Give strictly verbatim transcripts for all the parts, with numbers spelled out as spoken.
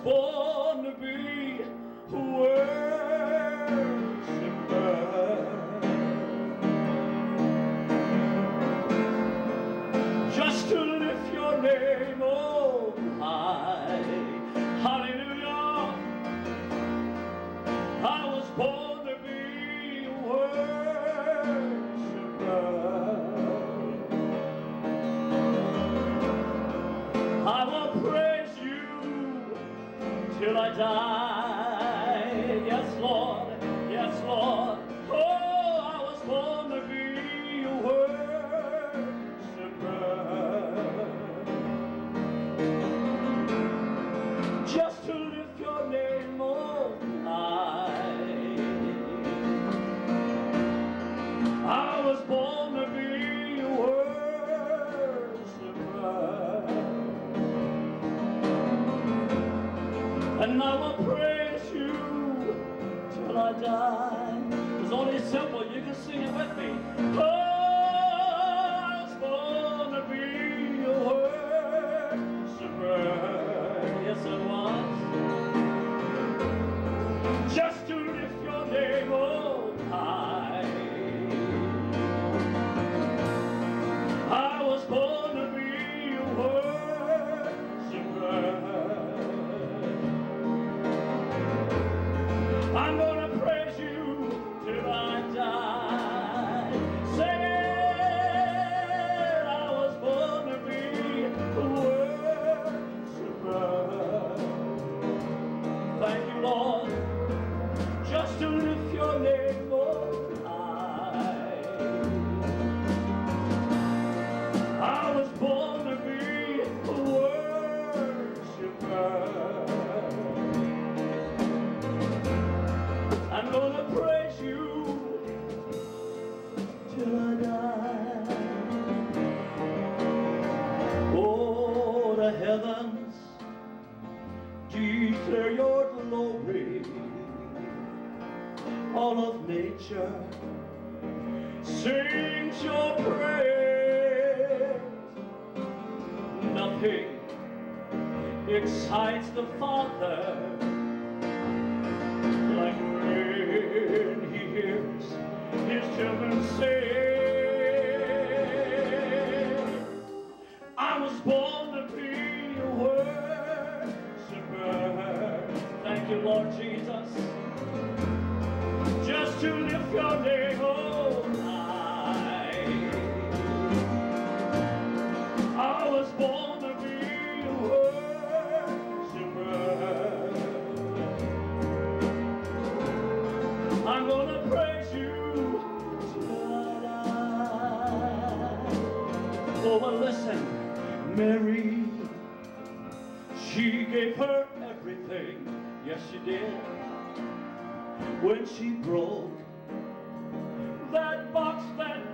born to be a worshiper, just to lift your name on high. Hallelujah. I was born to be a worshiper. I will praise you till I die. Yes, Lord. Yes, Lord. Oh, I was born to be a worshiper, just to lift your name on high. I was born to be a worshiper, and I will praise you till I die. It's only simple, you can sing it with me. Oh, I was born to be a worshiper. Yes, it was. Just to lift your name on high. I was born to be a worshiper. I'm gonna praise you till I die. Say it, I was born to be a worshiper. Thank you, Lord, just to lift your name on high. I was born to be a worshiper. I'm gonna praise you till I die. Oh, the heavens declare your glory. All of nature sings your praise. Nothing excites the Father like when he hears his children say, I was born to be a worshiper. Thank you, Lord Jesus, just to lift your name on high. I was born to be a worshiper. I'm gonna praise you till I die. Oh, but listen, Mary, she gave her everything. Yes, she did. When she broke that box that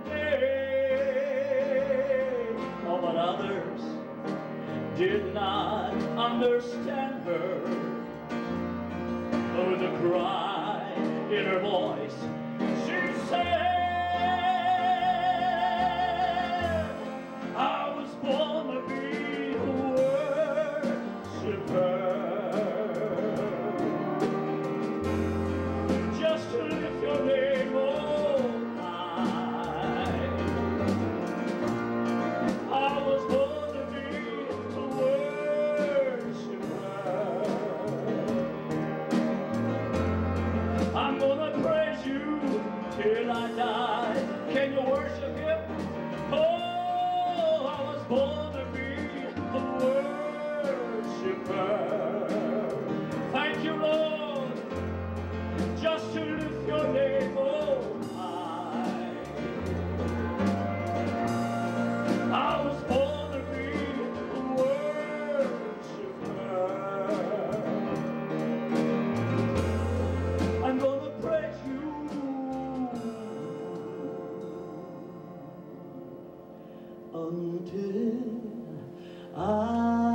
day. Oh, but others did not understand her. Oh, the cry in her voice, she said, I was born to be a worshiper, just to lift your name on high. I was born to be a worshiper. I'm gonna praise you till I die. Can you worship him? Oh, I was born to be a worshiper. Thank you, Lord, just to lift your name on high. I was born to be a worshiper. I'm gonna praise you until I